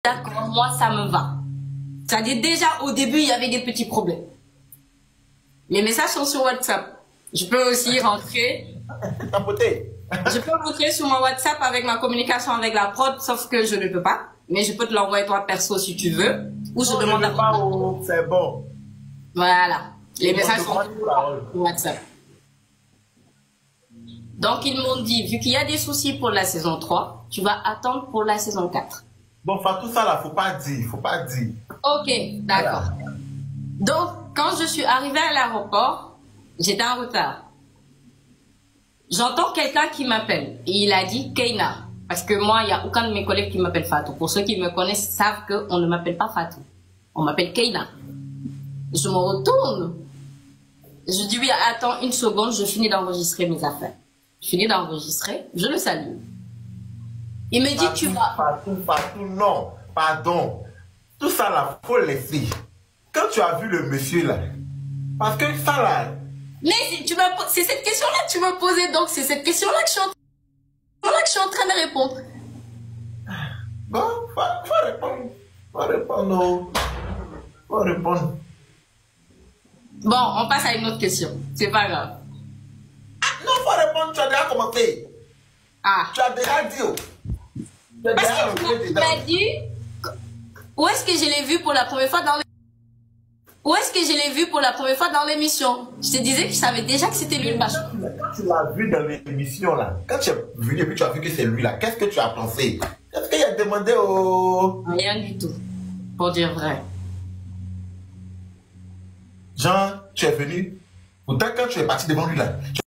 d'accord, moi ça me va. C'est-à-dire déjà au début il y avait des petits problèmes. Les messages sont sur WhatsApp. Je peux aussi rentrer. Je peux rentrer sur mon WhatsApp avec ma communication avec la prod, sauf que je ne peux pas. Mais je peux te l'envoyer toi perso si tu veux. Ou je demande à toi. C'est bon. Voilà. Les messages sont sur WhatsApp. Donc ils m'ont dit, vu qu'il y a des soucis pour la saison 3, tu vas attendre pour la saison 4. Bon, tout ça là, faut pas dire. Ok, d'accord. Donc, quand je suis arrivée à l'aéroport, j'étais en retard. J'entends quelqu'un qui m'appelle. Et il a dit Keina. Parce que moi, il n'y a aucun de mes collègues qui m'appelle Fatou. Pour ceux qui me connaissent savent qu'on ne m'appelle pas Fatou. On m'appelle Keina. Je me retourne. Je dis oui, attends une seconde, je finis d'enregistrer mes affaires. Je finis d'enregistrer, je le salue. Il me dit tu vas... Fatou, non. Pardon. Tout ça là, faut le laisser. Quand tu as vu le monsieur là, parce que ça là... Mais c'est cette question-là que tu m'as posée, donc c'est cette question-là que je suis en train de répondre. Bon, faut répondre. Faut répondre. Bon, on passe à une autre question. C'est pas grave. Ah, non, faut répondre, tu as déjà commenté. Ah. Tu as déjà dit. Parce que tu m'as dit... Où est-ce que je l'ai vu pour la première fois dans l'émission? Je te disais que je savais déjà que c'était lui le bachon. Quand tu l'as vu dans l'émission là, quand tu es venu et puis tu as vu que c'est lui là, qu'est-ce que tu as pensé? Qu'est-ce qu'il a demandé au... Rien du tout, pour dire vrai. Jean, tu es venu, pourtant quand tu es parti devant lui là,